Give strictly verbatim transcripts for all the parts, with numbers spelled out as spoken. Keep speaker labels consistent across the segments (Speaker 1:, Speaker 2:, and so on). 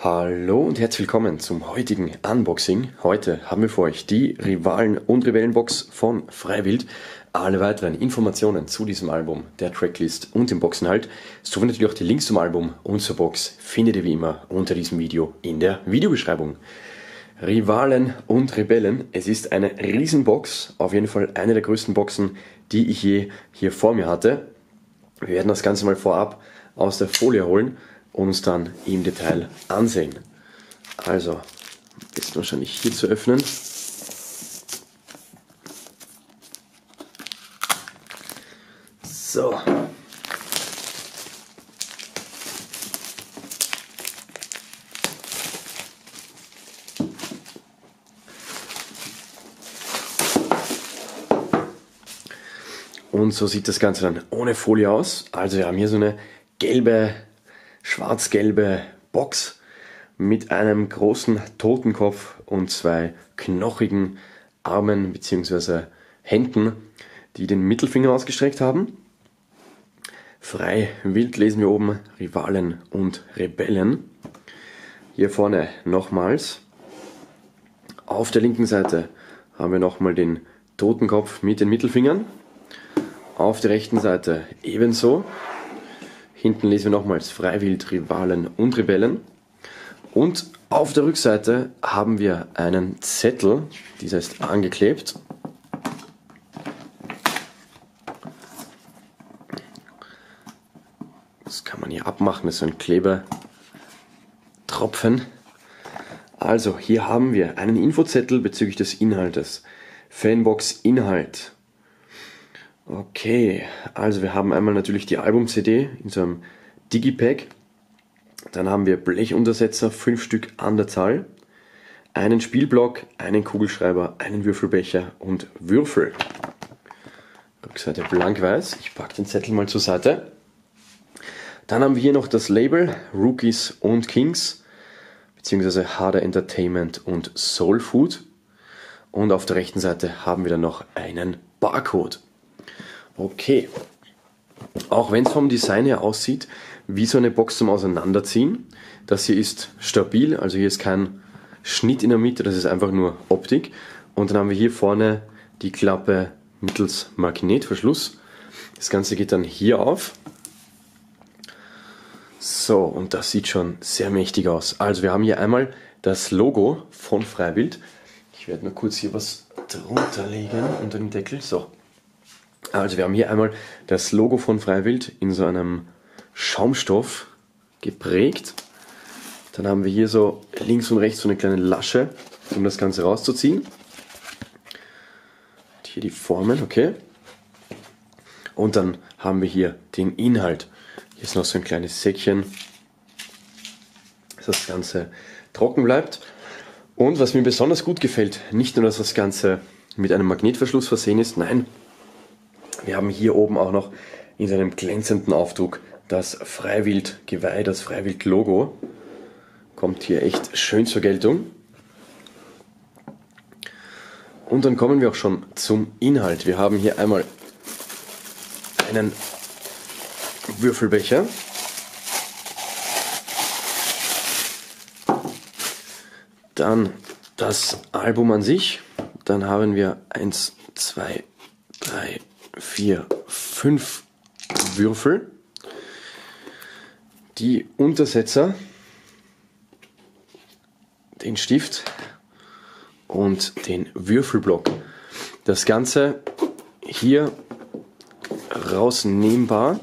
Speaker 1: Hallo und herzlich willkommen zum heutigen Unboxing. Heute haben wir für euch die Rivalen- und Rebellenbox von Freiwild. Alle weiteren Informationen zu diesem Album, der Tracklist und dem Boxinhalt, sowie natürlich auch die Links zum Album und zur Box findet ihr wie immer unter diesem Video in der Videobeschreibung. Rivalen und Rebellen, es ist eine Riesenbox, auf jeden Fall eine der größten Boxen, die ich je hier vor mir hatte. Wir werden das Ganze mal vorab aus der Folie holen und uns dann im Detail ansehen. Also, ist wahrscheinlich hier zu öffnen. So. Und so sieht das Ganze dann ohne Folie aus. Also wir haben hier so eine gelbe, schwarz-gelbe Box mit einem großen Totenkopf und zwei knochigen Armen bzw. Händen, die den Mittelfinger ausgestreckt haben. Freiwild lesen wir oben Rivalen und Rebellen. Hier vorne nochmals. Auf der linken Seite haben wir nochmal den Totenkopf mit den Mittelfingern. Auf der rechten Seite ebenso. Hinten lesen wir nochmals Freiwild, Rivalen und Rebellen. Und auf der Rückseite haben wir einen Zettel, dieser ist angeklebt. Das kann man hier abmachen, das ist ein Klebertropfen. Also hier haben wir einen Infozettel bezüglich des Inhaltes. Fanbox Inhalt. Okay, also wir haben einmal natürlich die Album-C D in so einem Digipack. Dann haben wir Blechuntersetzer, fünf Stück an der Zahl. Einen Spielblock, einen Kugelschreiber, einen Würfelbecher und Würfel. Rückseite blank-weiß. Ich packe den Zettel mal zur Seite. Dann haben wir hier noch das Label Rookies und Kings, beziehungsweise Harder Entertainment und Soul Food. Und auf der rechten Seite haben wir dann noch einen Barcode. Okay, auch wenn es vom Design her aussieht wie so eine Box zum Auseinanderziehen, das hier ist stabil, also hier ist kein Schnitt in der Mitte, das ist einfach nur Optik. Und dann haben wir hier vorne die Klappe mittels Magnetverschluss. Das Ganze geht dann hier auf. So, und das sieht schon sehr mächtig aus. Also wir haben hier einmal das Logo von Freiwild. Ich werde nur kurz hier was drunter legen unter dem Deckel. So. Also wir haben hier einmal das Logo von Freiwild in so einem Schaumstoff geprägt. Dann haben wir hier so links und rechts so eine kleine Lasche, um das Ganze rauszuziehen. Und hier die Formen, okay. Und dann haben wir hier den Inhalt. Hier ist noch so ein kleines Säckchen, dass das Ganze trocken bleibt. Und was mir besonders gut gefällt, nicht nur, dass das Ganze mit einem Magnetverschluss versehen ist, nein, wir haben hier oben auch noch in seinem glänzenden Aufdruck das Freiwild-Geweih, das Freiwild-Logo. Kommt hier echt schön zur Geltung. Und dann kommen wir auch schon zum Inhalt. Wir haben hier einmal einen Würfelbecher. Dann das Album an sich. Dann haben wir eins, zwei, drei, vier, fünf Würfel, die Untersetzer, den Stift und den Würfelblock. Das Ganze hier rausnehmbar.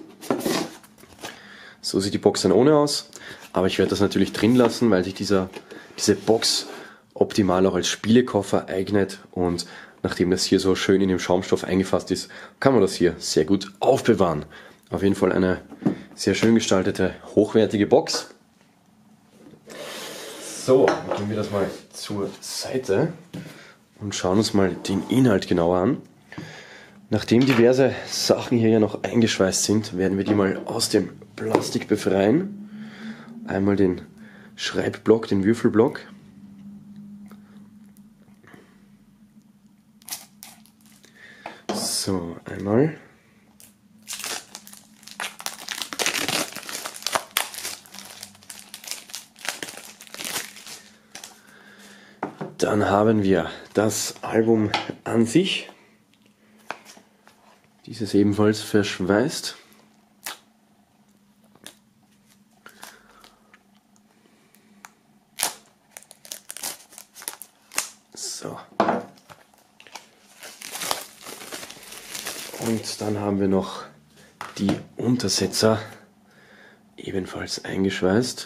Speaker 1: So sieht die Box dann ohne aus, aber ich werde das natürlich drin lassen, weil sich dieser, diese Box optimal auch als Spielekoffer eignet, und nachdem das hier so schön in dem Schaumstoff eingefasst ist, kann man das hier sehr gut aufbewahren. Auf jeden Fall eine sehr schön gestaltete, hochwertige Box. So, dann gehen wir das mal zur Seite und schauen uns mal den Inhalt genauer an. Nachdem diverse Sachen hier ja noch eingeschweißt sind, werden wir die mal aus dem Plastik befreien. Einmal den Schreibblock, den Würfelblock. So, einmal. Dann haben wir das Album an sich. Dieses ebenfalls verschweißt. So. Und dann haben wir noch die Untersetzer ebenfalls eingeschweißt.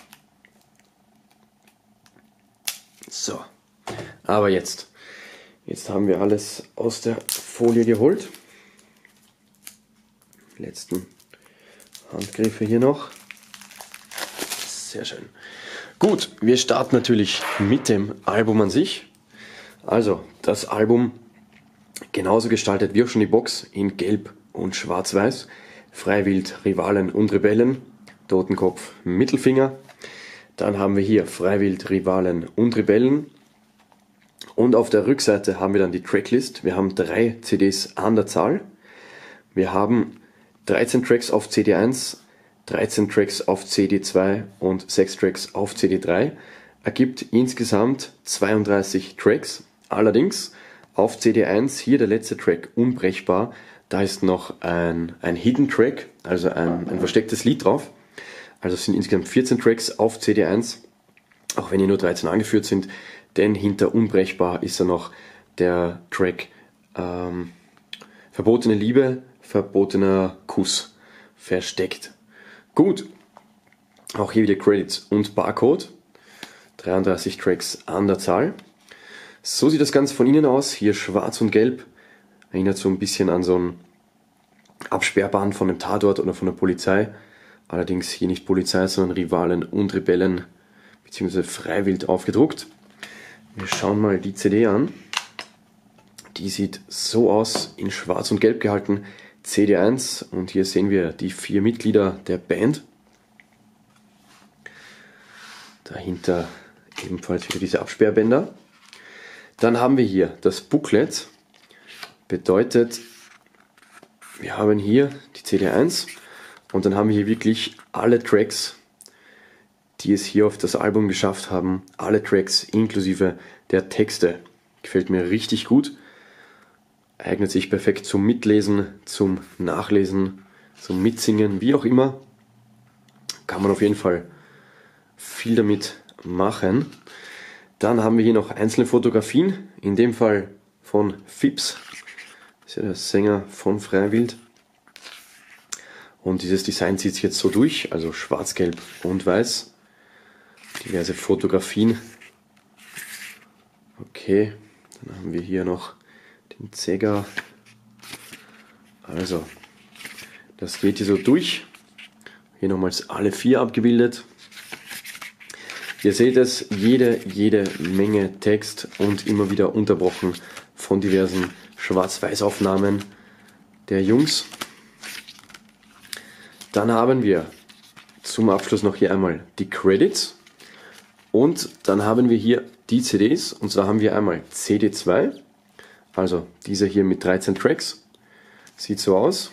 Speaker 1: So. Aber jetzt. Jetzt haben wir alles aus der Folie geholt. Die letzten Handgriffe hier noch. Sehr schön. Gut, wir starten natürlich mit dem Album an sich. Also, das Album genauso gestaltet wie auch schon die Box in Gelb und Schwarz-Weiß. Freiwild, Rivalen und Rebellen. Totenkopf, Mittelfinger. Dann haben wir hier Freiwild, Rivalen und Rebellen. Und auf der Rückseite haben wir dann die Tracklist. Wir haben drei C Ds an der Zahl. Wir haben dreizehn Tracks auf C D eins, dreizehn Tracks auf C D zwei und sechs Tracks auf C D drei. Ergibt insgesamt zweiunddreißig Tracks. Allerdings auf C D eins hier der letzte Track Unbrechbar. Da ist noch ein, ein Hidden Track, also ein, ein verstecktes Lied drauf. Also es sind insgesamt vierzehn Tracks auf C D eins, auch wenn hier nur dreizehn angeführt sind. Denn hinter Unbrechbar ist ja noch der Track ähm, Verbotene Liebe, verbotener Kuss versteckt. Gut, auch hier wieder Credits und Barcode. dreiunddreißig Tracks an der Zahl. So sieht das Ganze von innen aus. Hier schwarz und gelb. Erinnert so ein bisschen an so ein Absperrband von einem Tatort oder von der Polizei. Allerdings hier nicht Polizei, sondern Rivalen und Rebellen bzw. Freiwild aufgedruckt. Wir schauen mal die C D an. Die sieht so aus, in schwarz und gelb gehalten. C D eins und hier sehen wir die vier Mitglieder der Band. Dahinter ebenfalls wieder diese Absperrbänder. Dann haben wir hier das Booklet. Bedeutet, wir haben hier die C D eins und dann haben wir hier wirklich alle Tracks, die es hier auf das Album geschafft haben. Alle Tracks inklusive der Texte. Gefällt mir richtig gut. Eignet sich perfekt zum Mitlesen, zum Nachlesen, zum Mitsingen, wie auch immer. Kann man auf jeden Fall viel damit machen. Dann haben wir hier noch einzelne Fotografien, in dem Fall von Phipps, das ist ja der Sänger von Freiwild. Und dieses Design zieht sich jetzt so durch, also schwarz, gelb und weiß. Diverse Fotografien. Okay, dann haben wir hier noch den Zegger. Also, das geht hier so durch. Hier nochmals alle vier abgebildet. Ihr seht es, jede, jede Menge Text und immer wieder unterbrochen von diversen Schwarz-Weiß-Aufnahmen der Jungs. Dann haben wir zum Abschluss noch hier einmal die Credits. Und dann haben wir hier die C Ds, und zwar haben wir einmal C D zwei, also dieser hier mit dreizehn Tracks, sieht so aus,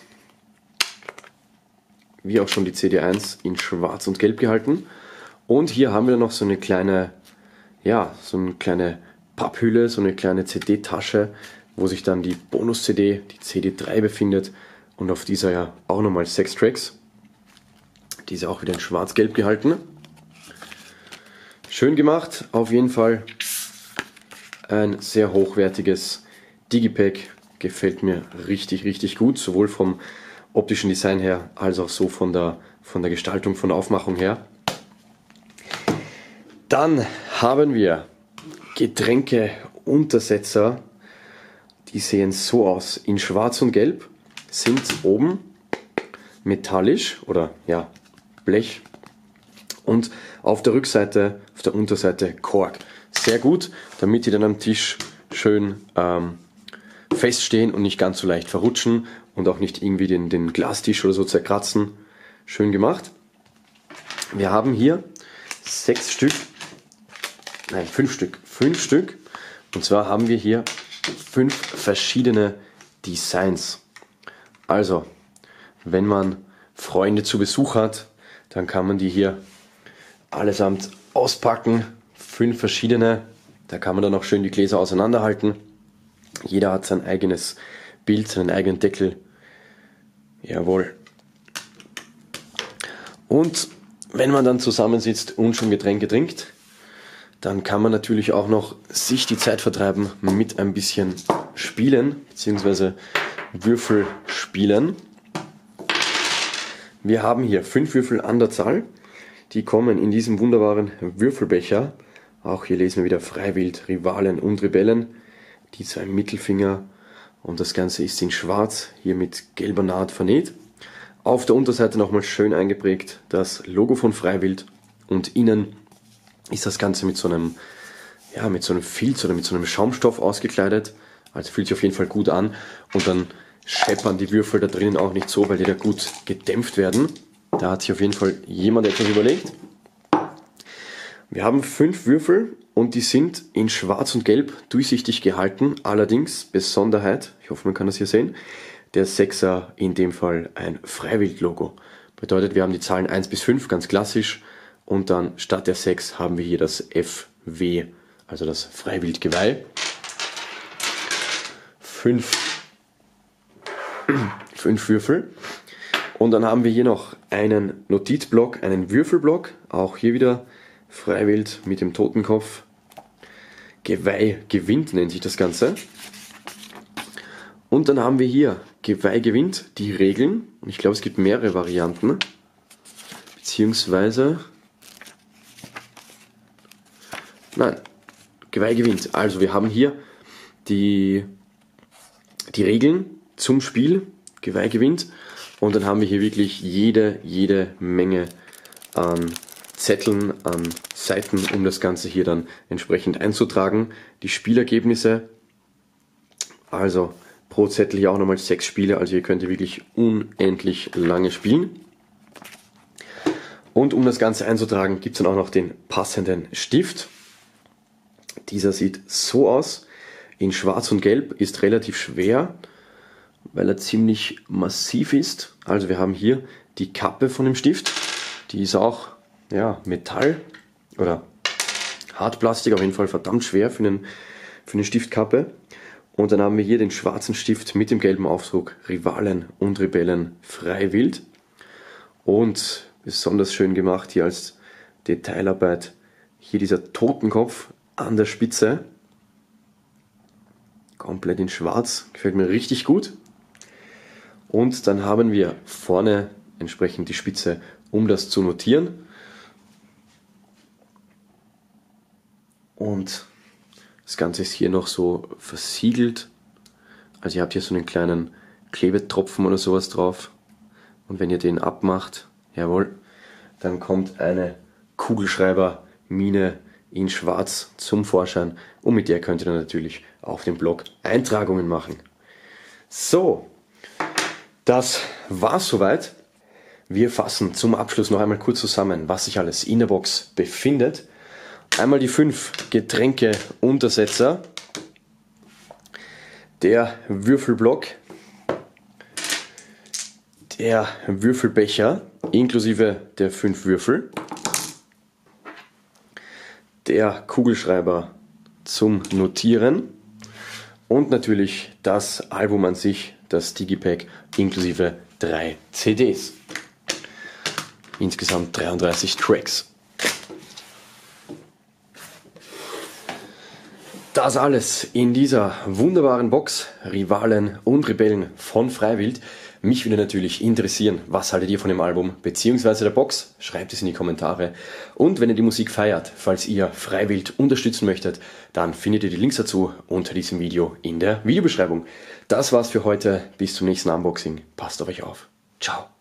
Speaker 1: wie auch schon die C D eins in schwarz und gelb gehalten. Und hier haben wir noch so eine kleine, ja, so eine kleine Papphülle, so eine kleine C D-Tasche, wo sich dann die Bonus-C D, die C D drei befindet und auf dieser ja auch nochmal sechs Tracks. Diese auch wieder in schwarz-gelb gehalten. Schön gemacht, auf jeden Fall ein sehr hochwertiges Digipack, gefällt mir richtig, richtig gut, sowohl vom optischen Design her, als auch so von der, von der Gestaltung, von der Aufmachung her. Dann haben wir Getränke-Untersetzer, die sehen so aus, in schwarz und gelb, sind oben metallisch oder ja, Blech. Und auf der Rückseite, auf der Unterseite Kork. Sehr gut, damit die dann am Tisch schön ähm, feststehen und nicht ganz so leicht verrutschen und auch nicht irgendwie den, den Glastisch oder so zerkratzen. Schön gemacht. Wir haben hier sechs Stück, nein, fünf Stück, fünf Stück. Und zwar haben wir hier fünf verschiedene Designs. Also, wenn man Freunde zu Besuch hat, dann kann man die hier allesamt auspacken. Fünf verschiedene. Da kann man dann auch schön die Gläser auseinanderhalten. Jeder hat sein eigenes Bild, seinen eigenen Deckel. Jawohl. Und wenn man dann zusammensitzt und schon Getränke trinkt, dann kann man natürlich auch noch sich die Zeit vertreiben mit ein bisschen Spielen, beziehungsweise Würfel spielen. Wir haben hier fünf Würfel an der Zahl. Die kommen in diesem wunderbaren Würfelbecher. Auch hier lesen wir wieder Freiwild, Rivalen und Rebellen. Die zwei Mittelfinger. Und das Ganze ist in schwarz, hier mit gelber Naht vernäht. Auf der Unterseite nochmal schön eingeprägt das Logo von Freiwild. Und innen ist das Ganze mit so einem, ja, mit so einem Filz oder mit so einem Schaumstoff ausgekleidet. Also fühlt sich auf jeden Fall gut an. Und dann scheppern die Würfel da drinnen auch nicht so, weil die da gut gedämpft werden. Da hat sich auf jeden Fall jemand etwas überlegt. Wir haben fünf Würfel und die sind in schwarz und gelb durchsichtig gehalten. Allerdings, Besonderheit, ich hoffe man kann das hier sehen, der Sechser in dem Fall ein Freiwild-Logo. Bedeutet, wir haben die Zahlen eins bis fünf, ganz klassisch. Und dann statt der sechs haben wir hier das F W, also das Freiwild-Geweih. Fünf, fünf Würfel. Und dann haben wir hier noch einen Notizblock, einen Würfelblock. Auch hier wieder Freiwild mit dem Totenkopf. Geweih gewinnt nennt sich das Ganze. Und dann haben wir hier Geweih gewinnt, die Regeln. Und ich glaube, es gibt mehrere Varianten. Beziehungsweise... Nein, Geweih gewinnt. Also wir haben hier die, die Regeln zum Spiel. Geweih gewinnt. Und dann haben wir hier wirklich jede, jede Menge an Zetteln, an Seiten, um das Ganze hier dann entsprechend einzutragen. Die Spielergebnisse, also pro Zettel hier auch nochmal sechs Spiele, also ihr könnt hier wirklich unendlich lange spielen. Und um das Ganze einzutragen, gibt es dann auch noch den passenden Stift. Dieser sieht so aus, in schwarz und gelb, ist relativ schwer, weil er ziemlich massiv ist. Also wir haben hier die Kappe von dem Stift, die ist auch ja, Metall oder Hartplastik, auf jeden Fall verdammt schwer für, einen, für eine Stiftkappe. Und dann haben wir hier den schwarzen Stift mit dem gelben Aufdruck Rivalen und Rebellen Freiwild. Und besonders schön gemacht hier als Detailarbeit, hier dieser Totenkopf an der Spitze. Komplett in schwarz, gefällt mir richtig gut. Und dann haben wir vorne entsprechend die Spitze, um das zu notieren. Und das Ganze ist hier noch so versiegelt. Also ihr habt hier so einen kleinen Klebetropfen oder sowas drauf. Und wenn ihr den abmacht, jawohl, dann kommt eine Kugelschreibermine in schwarz zum Vorschein. Und mit der könnt ihr dann natürlich auf dem Blog Eintragungen machen. So, das war's soweit. Wir fassen zum Abschluss noch einmal kurz zusammen, was sich alles in der Box befindet. Einmal die fünf Getränke-Untersetzer, der Würfelblock, der Würfelbecher inklusive der fünf Würfel, der Kugelschreiber zum Notieren und natürlich das Album an sich, das Digipack inklusive drei C Ds. Insgesamt dreiunddreißig Tracks. Das alles in dieser wunderbaren Box, Rivalen und Rebellen von Freiwild. Mich würde natürlich interessieren, was haltet ihr von dem Album bzw. der Box? Schreibt es in die Kommentare. Und wenn ihr die Musik feiert, falls ihr Freiwild unterstützen möchtet, dann findet ihr die Links dazu unter diesem Video in der Videobeschreibung. Das war's für heute. Bis zum nächsten Unboxing. Passt auf euch auf. Ciao.